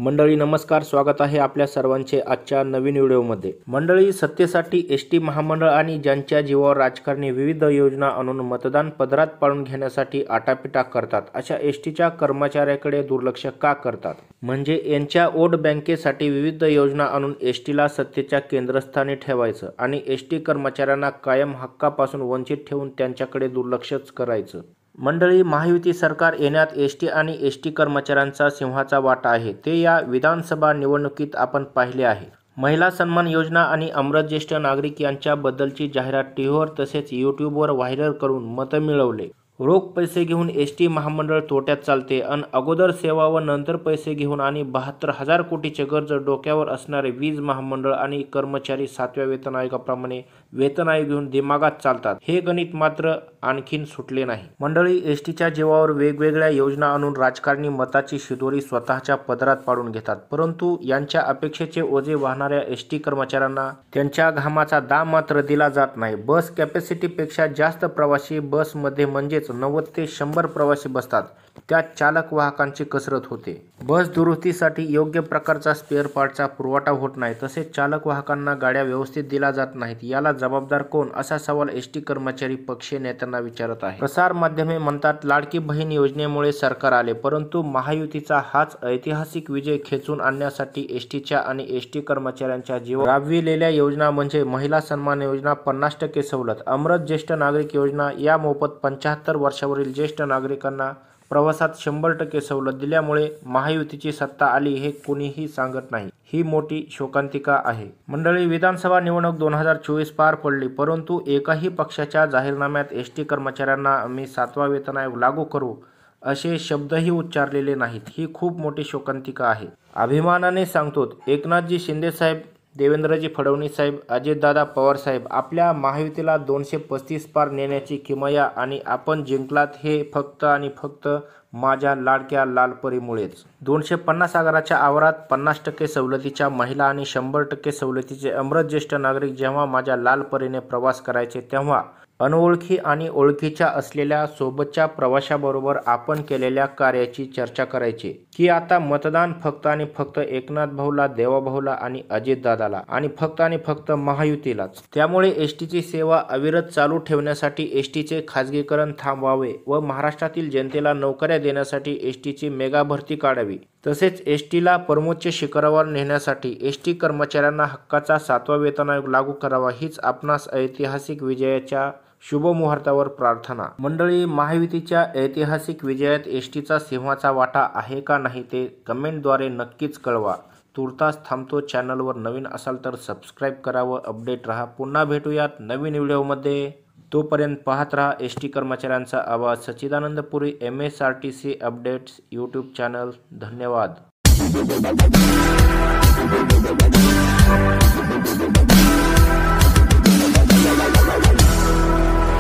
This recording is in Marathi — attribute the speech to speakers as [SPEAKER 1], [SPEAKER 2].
[SPEAKER 1] मंडळी नमस्कार, स्वागत आहे आपल्या सर्वांचे आजच्या नवीन व्हिडिओमध्ये। मंडळी, सत्तेसाठी एसटी महामंडळ आणि ज्यांच्या जीवावर राजकारणी विविध योजना आणून मतदान पदरात पाडून घेण्यासाठी आटापिटा करतात, अशा एसटीच्या कर्मचाऱ्याकडे दुर्लक्ष का करतात? म्हणजे यांच्या वोट बँकेसाठी विविध योजना आणून एसटीला सत्तेच्या केंद्रस्थानी ठेवायचं आणि एसटी कर्मचाऱ्यांना कायम हक्कापासून वंचित ठेवून त्यांच्याकडे दुर्लक्षच करायचं। मंडळी, महायुती सरकार येण्यात एसटी आणि एसटी कर्मचाऱ्यांचा सिंहाचा वाटा आहे, ते या विधानसभा निवडणुकीत आपण पाहिले आहे। महिला सन्मान योजना आणि अमृत ज्येष्ठ नागरिक यांच्याबद्दलची जाहिरात टीव्हीवर तसेच यूट्यूबवर व्हायरल करून मतं मिळवले। रोख पैसे घेऊन एसटी महामंडळ तोट्यात चालते अन अगोदर सेवा व नंतर पैसे घेऊन आणि 72,000 कोटीचे कर्ज डोक्यावर असणारे वीज महामंडळ आणि कर्मचारी 7व्या वेतन आयोगाप्रमाणे वेतन आयोग घेऊन दिमागात चालतात, हे गणित मात्र आणखीन सुटले नाही। मंडळी, एसटीच्या जीवावर वेगवेगळ्या योजना आणून राजकारणी मताची शिदोरी स्वतःच्या पदरात पाडून घेतात, परंतु यांच्या अपेक्षेचे ओझे वाहणाऱ्या एसटी कर्मचाऱ्यांना त्यांच्या घामाचा दाम मात्र दिला जात नाही। बस कॅपॅसिटीपेक्षा जास्त प्रवासी बसमध्ये म्हणजेच 90 ते 100 प्रवासी बसतात, त्यात चालक वाहकांची कसरत होते। बस दुरुस्तीसाठी योग्य प्रकारचा स्पेअर पार्टचा पुरवठा होत नाही, तसेच चालक वाहकांना गाड्या व्यवस्थित दिल्या जात नाहीत, याला जबाबदार कोण, असा सवाल एसटी कर्मचारी पक्षीय नेत्यांना विचारत आहे। प्रसार माध्यमे म्हणतात लाडकी बहीण योजनेमुळे सरकार आले, परंतु महायुतीचा हाच ऐतिहासिक विजय खेचून आणण्यासाठी एसटीच्या आणि एसटी कर्मचाऱ्यांच्या जीवावर राबविलेल्या योजना म्हणजे महिला सन्मान योजना 50% सवलत, अमृत ज्येष्ठ नागरिक योजना या मोफत 75 वर्षावरील ज्येष्ठ नागरिकांना प्रवासात 100% सवलत दिल्यामुळे महायुतीची सत्ता आली हे कोणीही सांगत नाही, ही मोठी शोकांतिका आहे। मंडळी, विधानसभा निवडणूक 2024 पार पडली, परंतु एकाही पक्षाच्या जाहीरनाम्यात एसटी कर्मचाऱ्यांना आम्ही 7वा वेतन आयोग लागू करू असे शब्दही उच्चारलेले नाहीत, ही खूप मोठी शोकांतिका आहे। अभिमानाने सांगतो, एकनाथजी शिंदे साहेब, देवेंद्रजी फडणवीस साहेब, अजितदादा पवार साहेब, आपल्या महायुतीला 235 पार नेण्याची किमया आणि आपण जिंकलात हे फक्त आणि फक्त माझ्या लाडक्या लालपरीमुळेच। 250 आगाराच्या आवारात 50% सवलतीच्या महिला आणि 100% सवलतीचे अमृत ज्येष्ठ नागरिक जेव्हा माझ्या लालपरीने प्रवास करायचे, तेव्हा अनोळखी आणि ओळखीच्या असलेल्या सोबतच्या प्रवाशाबरोबर आपण केलेल्या कार्याची चर्चा करायची की आता मतदान फक्त आणि फक्त एकनाथ भाऊला, देवा भाऊला आणि अजितदादाला आणि फक्त महायुतीलाच। त्यामुळे एसटीची सेवा अविरत चालू ठेवण्यासाठी एसटीचे खाजगीकरण थांबवावे व महाराष्ट्रातील जनतेला नोकऱ्या देण्यासाठी एसटीची मेगा भरती काढावी, तसेच एसटीला परमोच्च शिखरावर नेण्यासाठी एसटी कर्मचाऱ्यांना हक्काचा 7वा वेतन आयोग लागू करावा, हीच आपणास ऐतिहासिक विजयाच्या शुभ मुहूर्तावर प्रार्थना। मंडळी, महायुतीच्या ऐतिहासिक विजयात एसटीचा सिंहाचा वाटा आहे का नाही ते कमेंटद्वारे नक्कीच कळवा। तुर्तास थांबतो। चॅनलवर नवीन असाल तर सबस्क्राईब करा व अपडेट रहा। पुन्हा भेटूयात नवीन व्हिडिओमध्ये, तोपर्यंत पाहत रहा एसटी कर्मचाऱ्यांचा आवाज। Sachchidanand Puri, MSRTC updates YouTube channel. धन्यवाद।